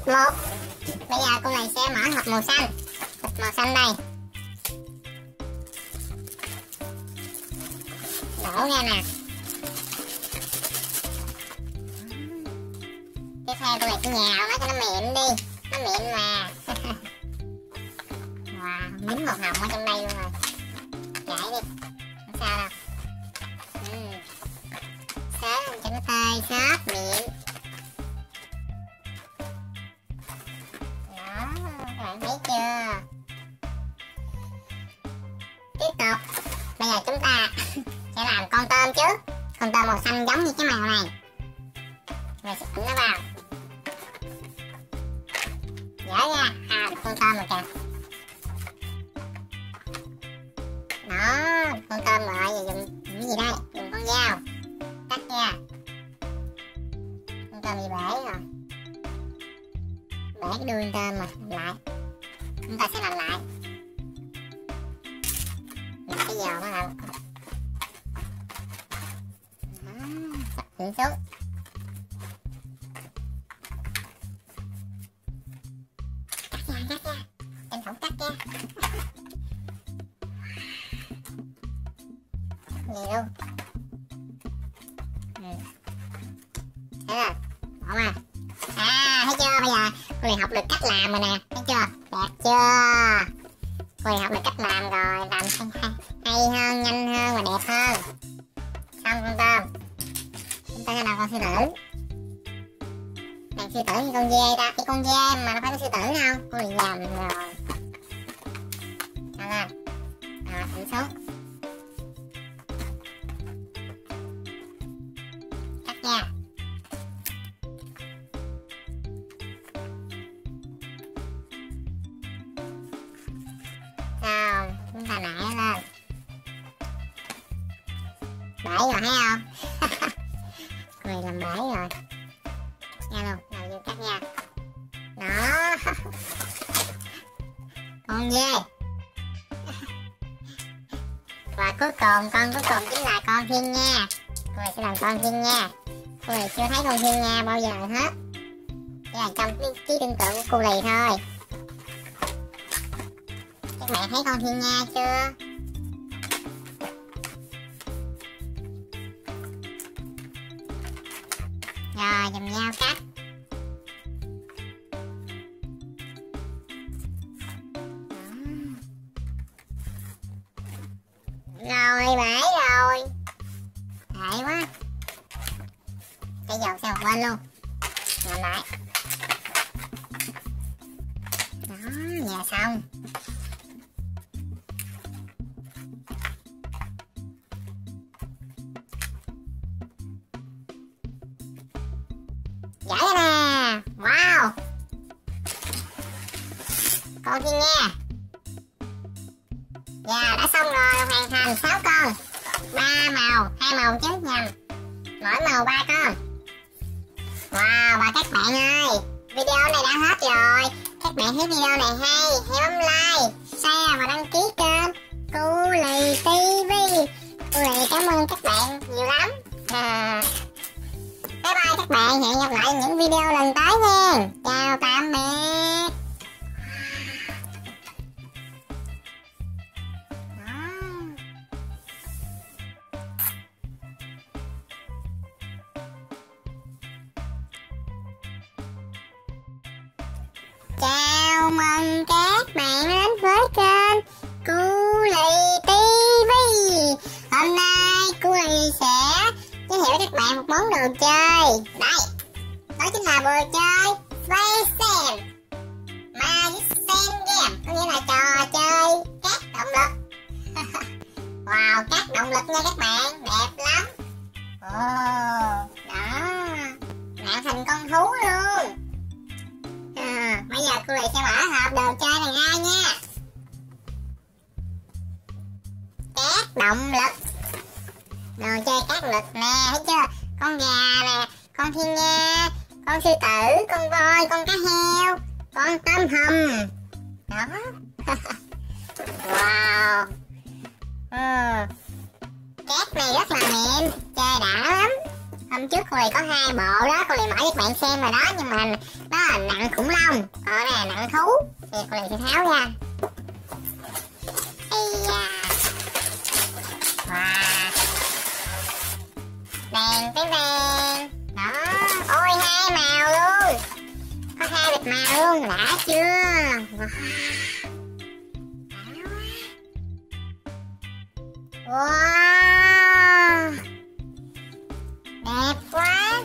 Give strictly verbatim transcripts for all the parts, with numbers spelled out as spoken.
hộp một. Bây giờ cô này sẽ mở hộp màu xanh. Hộp màu xanh đây. Đổ ra nè. Tiếp theo cô này sẽ nhào nó cho nó mịn đi. Nó mịn mà. Wow, dính một hồng ở trong đây luôn rồi. Chảy đi. Không sao đâu. Ừ. Xới cho nó tơi xốp mịn. Đó, các bạn thấy chưa? Tiếp tục. Bây giờ chúng ta sẽ làm con tôm trước. Con tôm màu xanh giống như cái màu này. Rồi sẽ ấn nó vào. Dở ra. À, được con tôm rồi kìa. Đó, con tôm rồi. Giờ dùng cái gì đây? Dùng con dao. Cắt ra. Con tôm bị bể rồi. Bể cái đuôi con tôm rồi. Làm lại. Chúng ta sẽ làm lại. Đặt cái dầu nó làm. Sắp thử xuống. Cắt ra, cắt ra. Em không cắt ra. Nhiều luôn. Ừ. Thấy rồi. Bỏ mà. À, thấy chưa? Bây giờ cô này học được cách làm rồi nè. Thấy chưa? Đẹp chưa? Cô này học được cách làm rồi. Làm hay, hay, hay hơn, nhanh hơn và đẹp hơn. Xong con tôm. Chúng ta sẽ làm con sư tử. Làm sư tử như con dê ta. Cái con dê mà nó phải có sư tử đâu. Cô này làm rồi. Đó lên. Rồi, thử xuống. Cắt ra. Xong, chúng ta nãy lên. Bể rồi thấy không? Cô này làm bể rồi. Nha luôn, đầu vô cắt nha. Đó. Con dê. Và cuối cùng, con cuối cùng chính là con thiên nga. Cô này sẽ làm con thiên nga. Cô này chưa thấy con thiên nga bao giờ hết. Chỉ là trong cái trí tưởng tượng của cô này thôi. Các bạn thấy con thiên nga chưa? Rồi, dùng dao cắt. Rồi, bể rồi. Tệ quá. Cái dầu sẽ một bên luôn. Làm lại. Đó, nhà xong. Giải ra nè. Wow. Con thiên nga. Dạ, đã xong rồi, hoàn thành sáu con. Ba màu, hai màu chứ nhầm. Mỗi màu ba con. Wow, và các bạn ơi, video này đã hết rồi. Các bạn thấy video này hay, hãy bấm like, share và đăng ký kênh Cu Lì ti vi. Cu Lì cảm ơn các bạn nhiều lắm. À, bye bye các bạn, hẹn gặp lại những video lần tới nha. Chào tạm biệt. Chào mừng các bạn đến với kênh Cu Lì ti vi. Hôm nay Cu Lì sẽ giới thiệu với các bạn một món đồ chơi. Đây, đó chính là đồ chơi Space Jam Magic Game, có nghĩa là trò chơi các động lực. Wow, các động lực nha các bạn, đẹp lắm. Ồ, đó, tạo thành con thú luôn. À, bây giờ cô lại sẽ mở hộp đồ chơi này ra nha. Các động lực. Đồ chơi các lực nè, thấy chưa? Con gà nè, con thiên nga, con sư tử, con voi, con cá heo, con tôm hùm. Đó. Wow. Ừ. Cát này rất là mịn, chơi đã lắm. Hôm trước con này có hai bộ đó, con này mở cho các bạn xem rồi đó, nhưng mà đó là nặng khủng long, còn cái này là nặng thú. Thì con này sẽ tháo ra. Ây da. Wow. Đèn cái đèn. Đó, ôi hai màu luôn. Có hai bịch màu luôn, đã chưa? Wow. Wow, đẹp quá.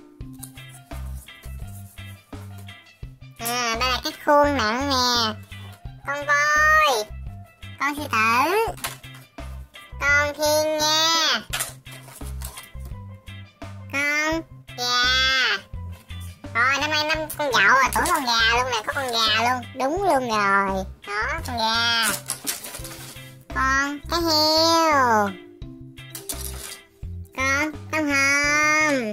À, đây là cái khuôn nặng nè. Con voi, con sư tử, con thiên nga, con gà. Rồi năm nay năm con dậu rồi, tuổi con gà luôn nè, có con gà luôn, đúng luôn rồi. Đó, con gà, con cá heo, con tôm hùm.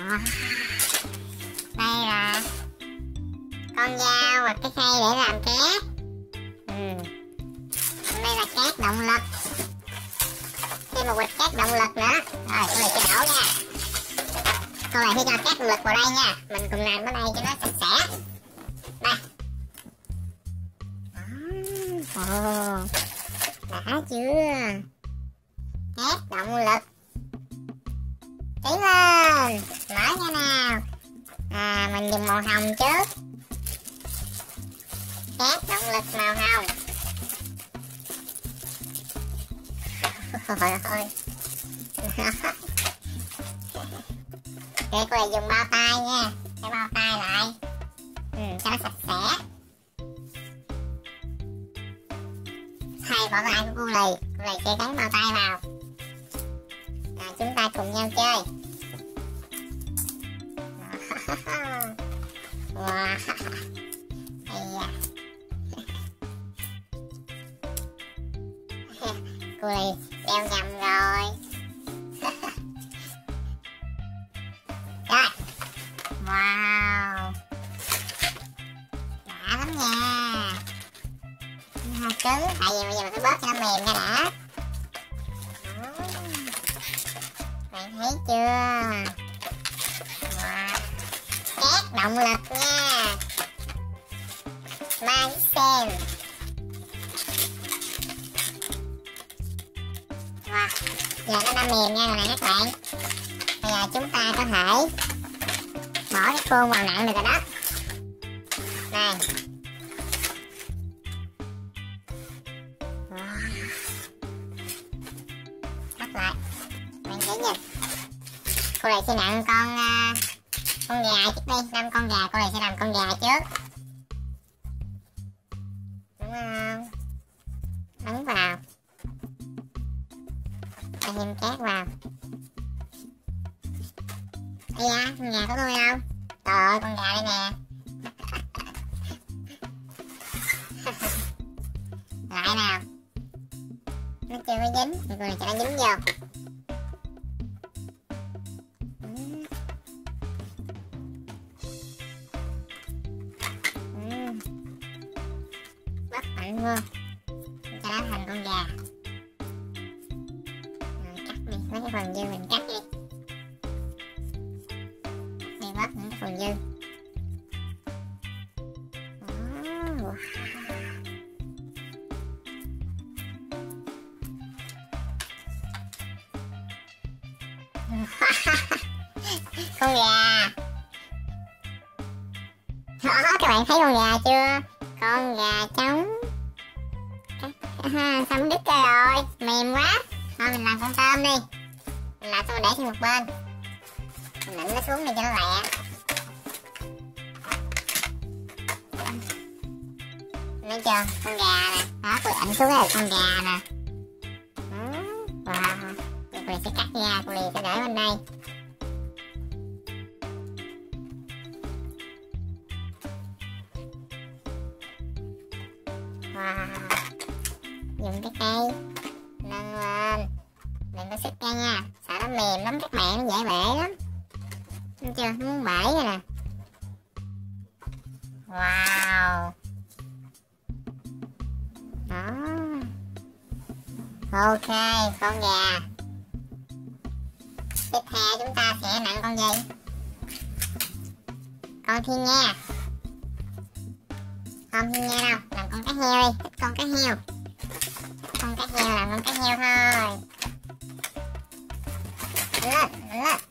Đây là con dao và cái khay để làm cát. Ừ. Đây là cát động lực, thêm một bịch cát động lực nữa. Rồi con này sẽ đổ ra. Con này sẽ cho cát động lực vào đây nha, mình cùng làm cái này cho nó sạch sẽ. Đây. Ồ, đã chưa? Cát động lực. Tiến lên, mở nha nào. À, mình dùng màu hồng trước. Cát động lực màu hồng. Trời ơi. Để cô này dùng bao tay nha, để bao tay lại. Ừ, cho nó sạch sẽ. Hai bỏ tay của cô lì, cô lì sẽ gắn bao tay vào. À, chúng ta cùng nhau chơi. Wow. Da. Cô lì đeo nhầm rồi. Rồi. Wow, đã lắm nha. Hơi cứng, tại vì bây giờ mình phải bóp cho nó mềm ra đã. Bạn thấy chưa? Wow. Cát động lực nha. Ba xem. Wow. Giờ nó đã mềm nha rồi nè các bạn. Bây giờ chúng ta có thể bỏ cái khuôn vào nặng được rồi đó. Này. Wow. Bắt lại. Bạn thấy nhìn. Cô này sẽ nặng con uh, con gà trước đi, năm con gà, cô này sẽ làm con gà trước. Đúng không? Ấn vào. Ta thêm cát vào. Ây da, con gà có tôi không? Trời ơi, con gà đây nè. Lại nào. Nó chưa có dính, thì con này cho nó dính vô. Bắt mạnh luôn. Cho nó thành con gà. Rồi cắt đi, mấy cái phần dư mình cắt đi. Đi bớt những cái phần dư. Wow. Con gà. Đó, các bạn thấy con gà chưa? Con gà trống. À, xong đứt ra rồi, mềm quá. Thôi mình làm con tôm đi. Mình làm xong mình để sang một bên. Mình nịnh nó xuống này cho nó lẹ. Thấy chưa? Con gà nè. Đó, tôi ảnh xuống là con gà nè. Đó. Wow. Cô này sẽ cắt ra, cô này sẽ để bên đây. Wow. Dùng cái cây nâng lên, đừng có xích ra nha, sợ nó mềm lắm các bạn, nó dễ bể lắm. Thấy chưa? Nó muốn bể rồi nè. Wow. Đó. Ok, con gà. tiếp theo chúng ta sẽ nặng con gì? Con thiên nga. Không thiên nga đâu, làm con cá heo đi, thích con cá heo. Con cá heo làm con cá heo thôi. Lên, lên. Đó,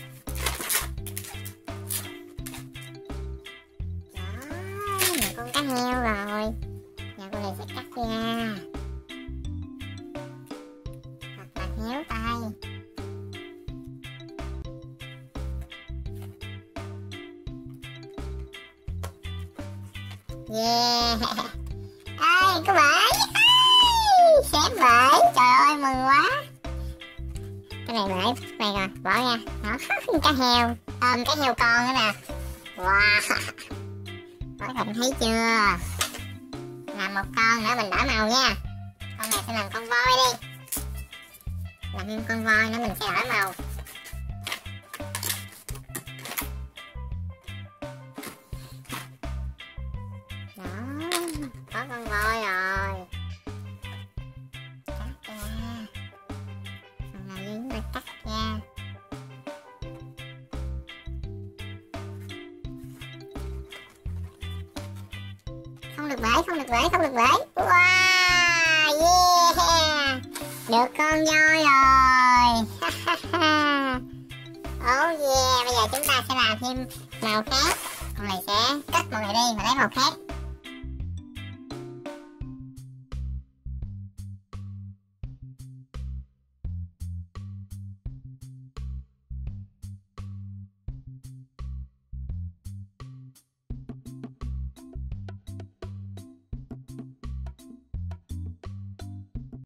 một con cá heo rồi. Giờ con này sẽ cắt ra. Thật là khéo tay. Yeah. Ê, có bể. Xếp bể. Trời ơi, mừng quá. Cái này bể này rồi, bỏ ra. Đó, cá heo. Ôm cá heo con nữa nè. Wow. Các bạn thấy chưa? Làm một con nữa mình đổi màu nha. Con này sẽ làm con voi đi. Làm con voi nữa mình sẽ đổi màu. Đó, có con voi rồi. Cắt ra. Phần này chúng ta cắt ra. Không được bể, không được bể, không được bể. Wow, yeah. Được con voi rồi. Oh yeah, bây giờ chúng ta sẽ làm thêm màu khác. Con này sẽ cắt màu này đi và lấy màu khác.